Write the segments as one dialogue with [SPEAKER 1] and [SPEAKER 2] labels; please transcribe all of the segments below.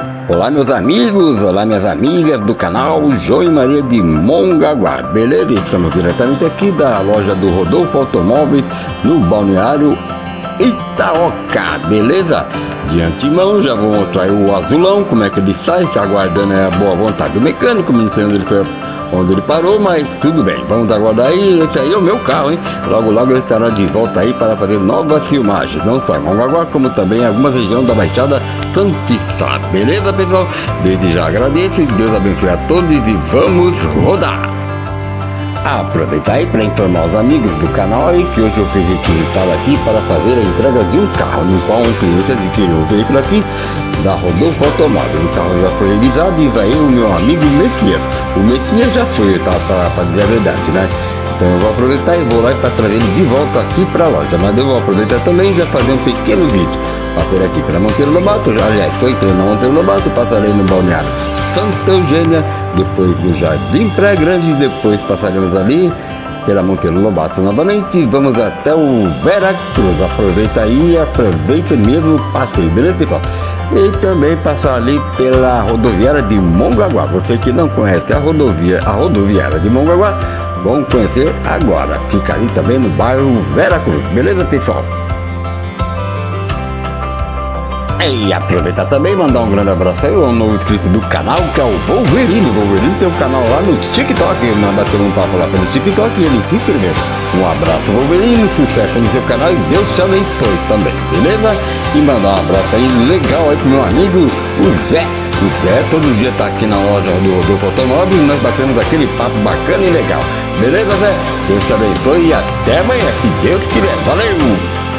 [SPEAKER 1] Olá meus amigos, olá minhas amigas do canal João e Maria de Mongaguá, beleza? Estamos diretamente aqui da loja do Rodolfo Automóveis no balneário Itaoca, beleza? De antemão já vou mostrar o azulão, como é que ele sai, se aguardando a boa vontade do mecânico, não sei onde ele parou, mas tudo bem, vamos aguardar aí. Esse aí é o meu carro, hein? Logo logo ele estará de volta aí para fazer novas filmagens, não só em Mongaguá, como também em algumas regiões da Baixada Santista, beleza pessoal? Desde já agradeço, Deus abençoe a todos e vamos rodar! Aproveitar aí para informar os amigos do canal aí que hoje eu fui requisitado aqui para fazer a entrega de um carro, no qual um cliente adquiriu um veículo aqui da Rodolfo Automóveis. O carro já foi realizado e vai o meu amigo Messias. O Messias já foi, tá, para dizer a verdade, né? Então eu vou aproveitar e vou lá para trazer ele de volta aqui para a loja. Mas eu vou aproveitar também e já fazer um pequeno vídeo. Passarei aqui pela Monteiro Lobato, aliás, estou entrando na Monteiro Lobato, passarei no balneário Santa Eugênia, depois no Jardim Praia Grande, depois passaremos ali pela Monteiro Lobato novamente, vamos até o Veracruz. Aproveita aí, aproveita mesmo o passeio, beleza pessoal? E também passar ali pela rodoviária de Mongaguá. Você que não conhece a rodoviária de Mongaguá, vão conhecer agora. Fica ali também no bairro Veracruz, beleza pessoal? E aproveitar também e mandar um grande abraço aí ao novo inscrito do canal, que é o Wolverine. O Wolverine tem um canal lá no TikTok, nós batemos um papo lá pelo TikTok e ele se inscreveu. Um abraço Wolverine, sucesso no seu canal e Deus te abençoe também, beleza? E mandar um abraço aí legal aí pro meu amigo, o Zé. O Zé todo dia tá aqui na loja do Rodolfo Automóveis e nós batemos aquele papo bacana e legal. Beleza, Zé? Deus te abençoe e até amanhã, se Deus quiser. Valeu!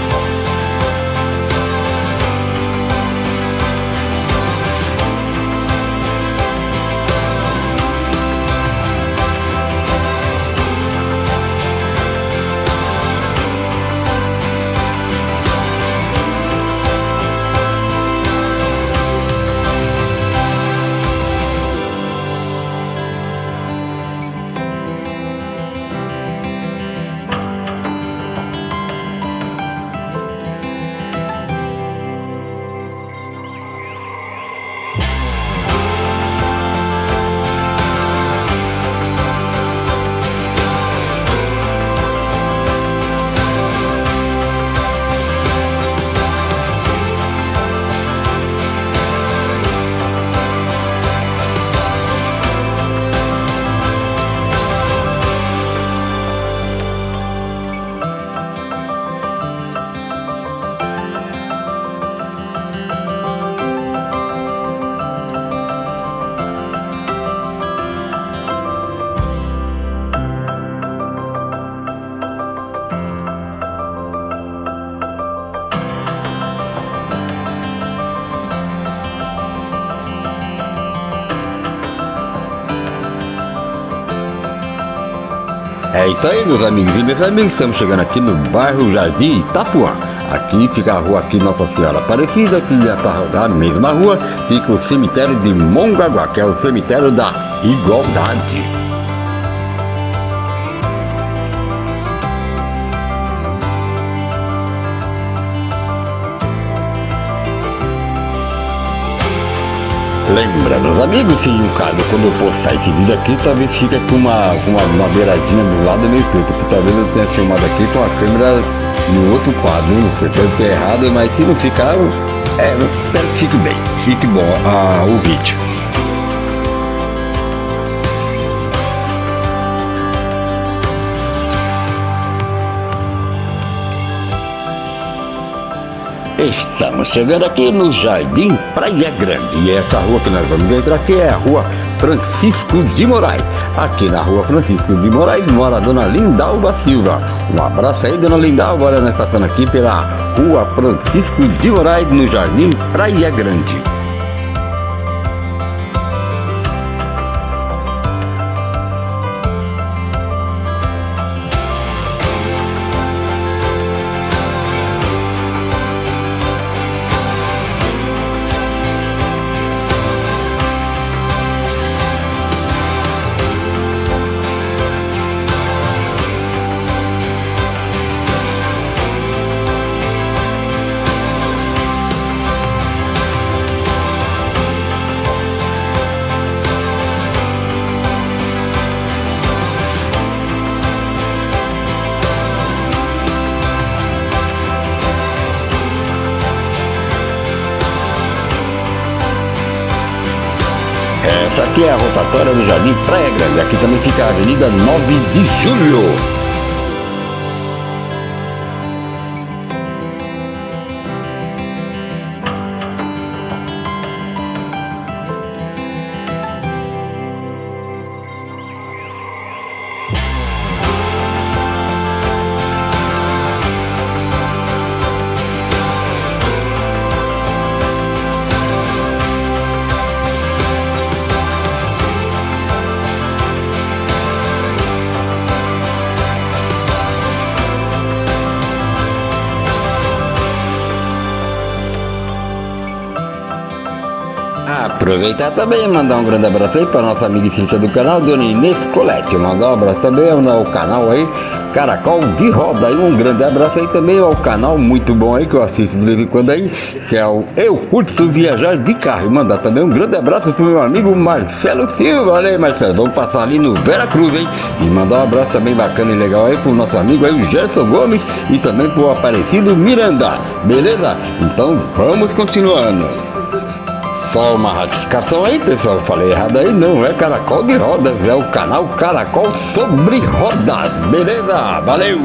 [SPEAKER 1] É isso aí meus amigos e minhas amigas, estamos chegando aqui no bairro Jardim Itapuã. Aqui fica a rua aqui Nossa Senhora Aparecida, aqui na mesma rua fica o cemitério de Mongaguá, que é o cemitério da Igualdade. Lembra, meus amigos, se no caso, quando eu postar esse vídeo aqui, talvez fique com uma beiradinha do lado meio preto, que talvez eu tenha filmado aqui com a câmera no outro quadro, não sei, deve ter errado, mas se não ficar, eu espero que fique bem, fique bom o vídeo. Estamos chegando aqui no Jardim Praia Grande e essa rua que nós vamos entrar aqui é a rua Francisco de Moraes. Aqui na rua Francisco de Moraes mora a dona Lindalva Silva. Um abraço aí, dona Lindalva. Olha, nós passando aqui pela rua Francisco de Moraes no Jardim Praia Grande. Essa aqui é a rotatória do Jardim Praia Grande. Aqui também fica a Avenida 9 de Julho. Aproveitar também e mandar um grande abraço aí para nossa amiga inscrita do canal, Dona Inês Colette. Mandar um abraço também ao canal aí, Caracol de Roda. E um grande abraço aí também ao canal muito bom aí, que eu assisto de vez em quando aí, que é o Eu Curto Viajar de Carro. E mandar também um grande abraço pro meu amigo Marcelo Silva. Olha aí, Marcelo, vamos passar ali no Vera Cruz, hein? E mandar um abraço também bacana e legal aí pro nosso amigo aí, o Gerson Gomes, e também pro Aparecido Miranda. Beleza? Então vamos continuando. Só uma ratificação aí, pessoal, eu falei errado aí, não é Caracol de Rodas, é o canal Caracol sobre Rodas, beleza? Valeu!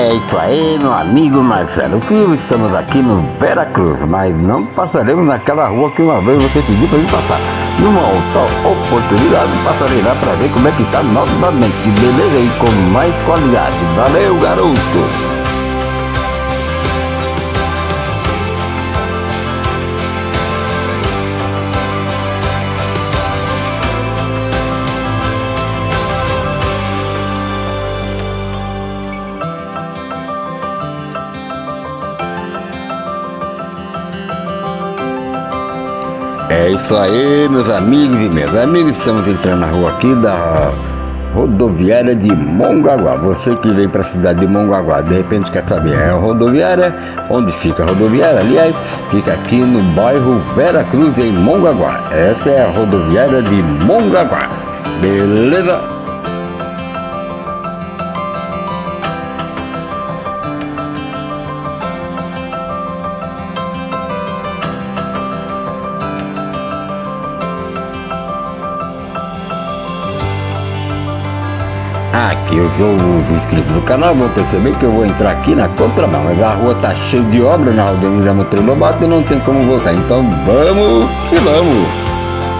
[SPEAKER 1] É isso aí, meu amigo Marcelo Silva, estamos aqui no Veracruz, mas não passaremos naquela rua que uma vez você pediu para mim passar. Numa outra oportunidade, passarei lá para ver como é que tá novamente, beleza? E com mais qualidade. Valeu, garoto! É isso aí, meus amigos e minhas amigas, estamos entrando na rua aqui da rodoviária de Mongaguá. Você que vem para a cidade de Mongaguá, de repente quer saber, é a rodoviária? Onde fica a rodoviária? Aliás, fica aqui no bairro Veracruz, em Mongaguá. Essa é a rodoviária de Mongaguá, beleza? Aqui os inscritos do canal vão perceber que eu vou entrar aqui na contramão, mas a rua tá cheia de obra na Aldenise Monteiro Lobato e não tem como voltar, então vamos e vamos!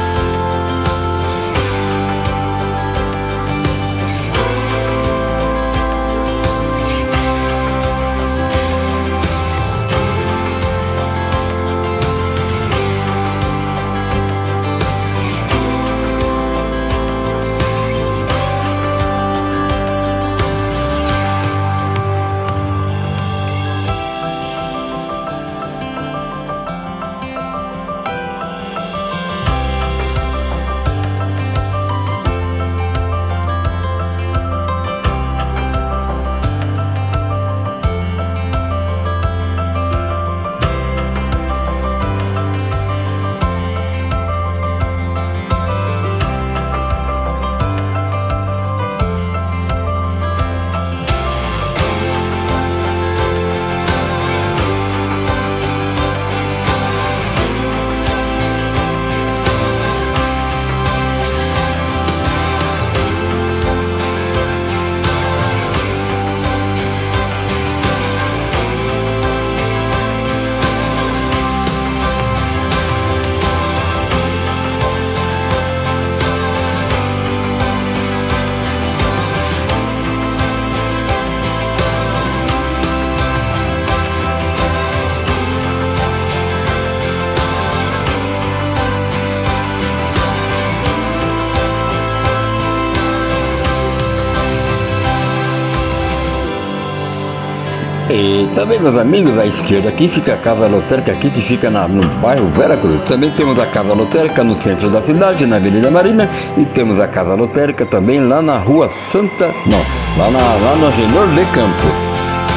[SPEAKER 1] E também, meus amigos, à esquerda aqui fica a Casa Lotérica, aqui que fica no bairro Veracruz. Também temos a Casa Lotérica no centro da cidade, na Avenida Marina, e temos a Casa Lotérica também lá na Rua Santa, não, lá no Engenhor de Campos.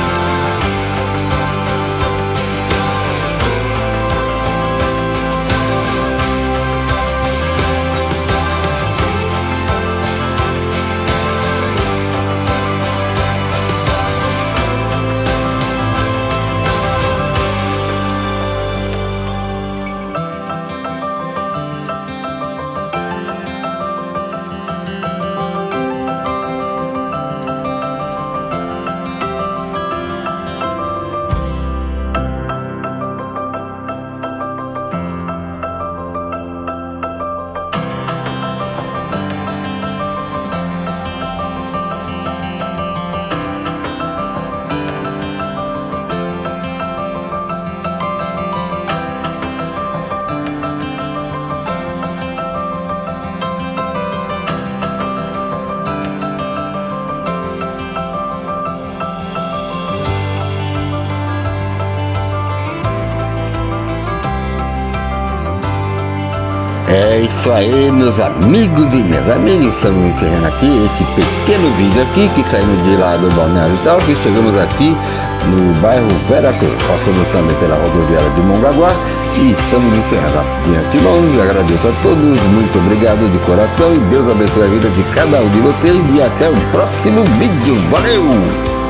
[SPEAKER 1] É isso aí, meus amigos e minhas amigas, estamos encerrando aqui esse pequeno vídeo aqui que saímos de lá do Balneário e tal, que chegamos aqui no bairro Veracruz, passamos também pela rodoviária de Mongaguá e estamos encerrando. De antemão, eu agradeço a todos, muito obrigado de coração e Deus abençoe a vida de cada um de vocês e até o próximo vídeo, valeu!